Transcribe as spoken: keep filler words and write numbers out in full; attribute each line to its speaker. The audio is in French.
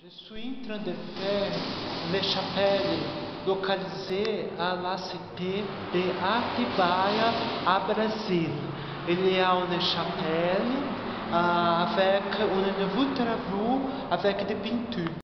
Speaker 1: Je suis en train de faire les chapelles localisées à la cité de Atibaia, à Brasil. Il y a une chapelle euh, avec un nouveau travaux avec des peintures.